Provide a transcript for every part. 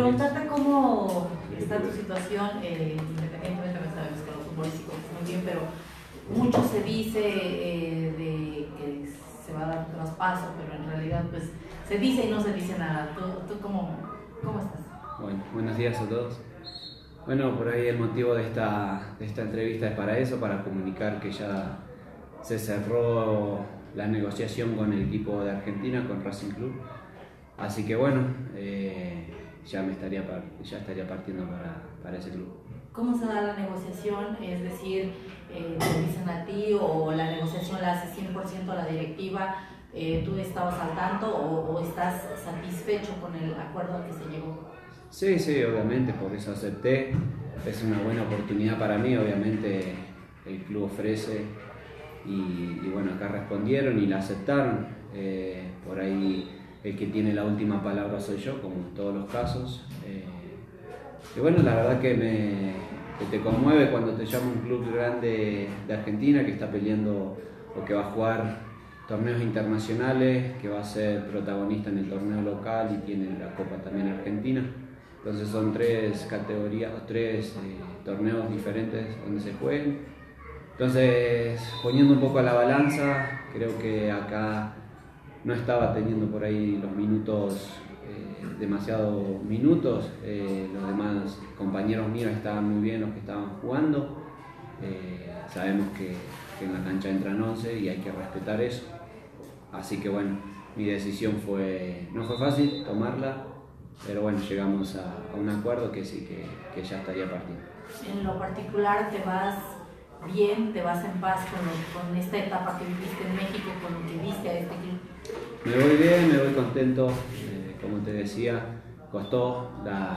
preguntarte cómo está tu situación, independientemente de sabemos que lo futbolístico es muy bien, pero mucho se dice de que se va a dar un traspaso, pero en realidad pues se dice y no se dice nada. ¿Tú cómo estás? Bueno, buenos días a todos. Bueno, por ahí el motivo de esta entrevista es para eso, para comunicar que ya se cerró la negociación con el equipo de Argentina, con Racing Club. Así que bueno, ya estaría partiendo para ese club. ¿Cómo se da la negociación? Es decir, ¿te dicen a ti o la negociación la hace 100% la directiva? ¿Tú estabas al tanto o estás satisfecho con el acuerdo al que se llegó? Sí, obviamente, por eso acepté. Es una buena oportunidad para mí, obviamente el club ofrece y bueno, acá respondieron y la aceptaron. Por ahí el que tiene la última palabra soy yo, como en todos los casos. Y bueno, la verdad que te conmueve cuando te llama un club grande de Argentina que está peleando o que va a jugar torneos internacionales, que va a ser protagonista en el torneo local y tiene la Copa también Argentina. Entonces son tres categorías, tres torneos diferentes donde se jueguen. Entonces, poniendo un poco a la balanza, creo que acá no estaba teniendo por ahí los minutos, demasiados minutos. Los demás compañeros míos estaban muy bien, los que estaban jugando. Sabemos que en la cancha entran 11 y hay que respetar eso. Así que bueno, mi decisión no fue fácil tomarla, pero bueno, llegamos a un acuerdo que sí, que ya estaría partiendo. En lo particular, ¿te vas bien, te vas en paz con esta etapa que viviste en México, con lo que viste a este club? Me voy bien, me voy contento. Como te decía, costó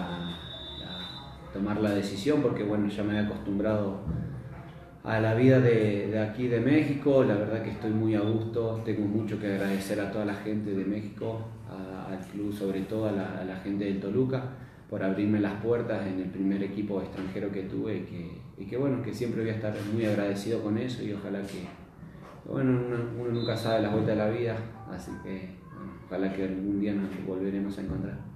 tomar la decisión porque bueno, ya me había acostumbrado a la vida de aquí de México. La verdad que estoy muy a gusto, tengo mucho que agradecer a toda la gente de México, al club, sobre todo a la gente del Toluca, por abrirme las puertas en el primer equipo extranjero que tuve y que bueno, que siempre voy a estar muy agradecido con eso y ojalá bueno, uno nunca sabe las vueltas de la vida, así que bueno, ojalá que algún día nos volveremos a encontrar.